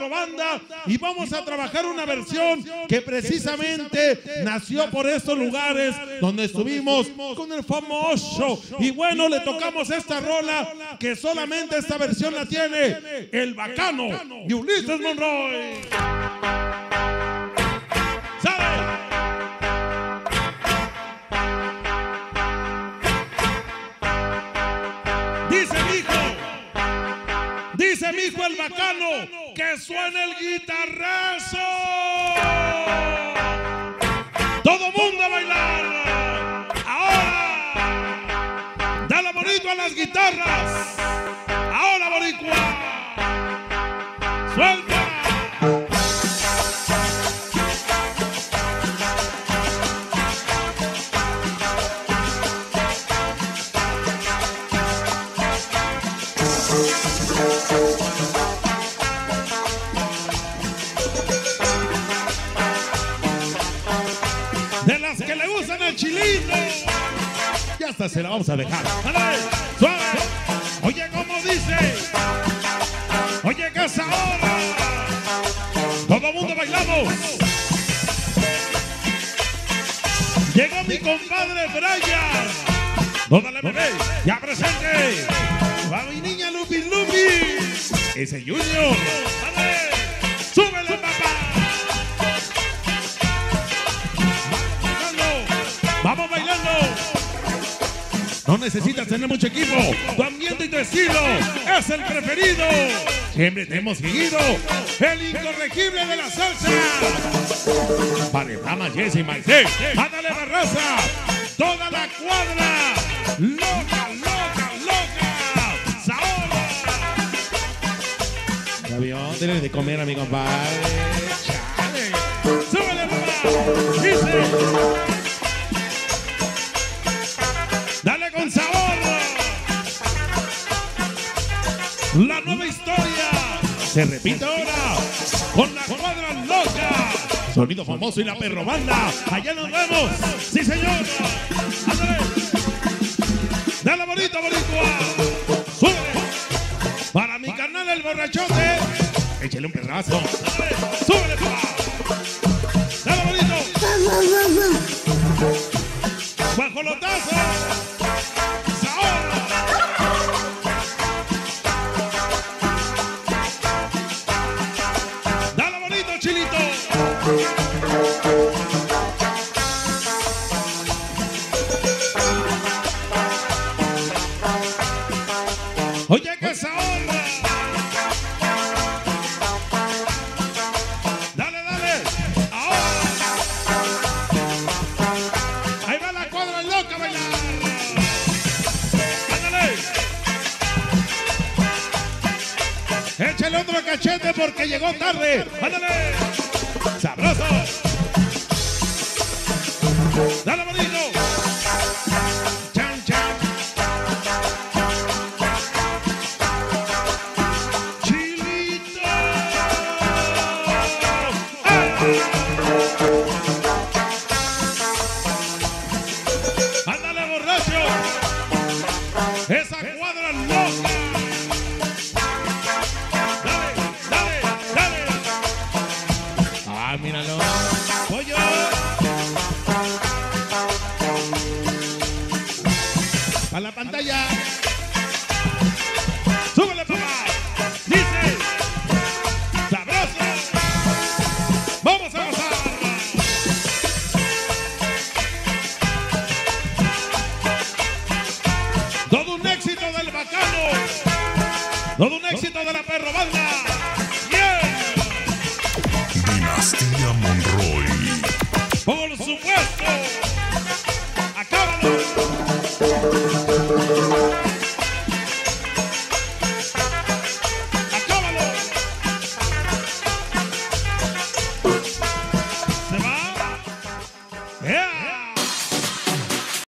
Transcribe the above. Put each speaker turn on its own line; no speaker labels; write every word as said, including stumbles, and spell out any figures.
Perro Banda y vamos a trabajar una versión que precisamente nació por estos lugares donde estuvimos con el famoso. Y bueno, le tocamos esta rola que solamente esta versión la tiene el Bacano y Ulises Monroy. ¿Sabe? Dice mi hijo, dice mi hijo el Bacano, que suene el guitarrazo. Todo mundo a bailar. Ahora, dale bonito a las guitarras. Ahora, boricua, suelta. De las que le gustan al chilito. Ya hasta se la vamos a dejar. Dale, suave. Oye, como dice. Oye, que es ahora. Todo el mundo bailamos. Llegó mi compadre Brian. Dónde bebé, ya presente. Va mi niña Lupi Lupi. Ese Junior. Dale, súbele, papá. Vamos bailando. No necesitas tener mucho equipo. Tu ambiente y tu estilo es el preferido. Siempre te hemos seguido. El incorregible de la salsa. Vale, Rama, Jesse, Maite. Ándale, Barraza. Toda la cuadra. Loca, loca, loca. Saola. Avión, dele de comer a mi compadre. Chale. Súbele, papá. Dice. Dale con sabor. La nueva historia se repite ahora con la cuadra loca. Sonido famoso y la Perro Banda. Allá nos vemos. Sí, señor. Ándale. Dale bonito, boricua. Sube. Para mi carnal el borrachote. Échale un pedazo. Dale. Súbele, papá. Dale bonito. Guajolotazo. Dale bonito, chilito. Oye, que esa onda. Dale, dale. Ahora. Ahí va la cuadra loca a bailar. Ándale. Échale otro cachete porque llegó tarde. Ándale. Sabroso. Dale bonito.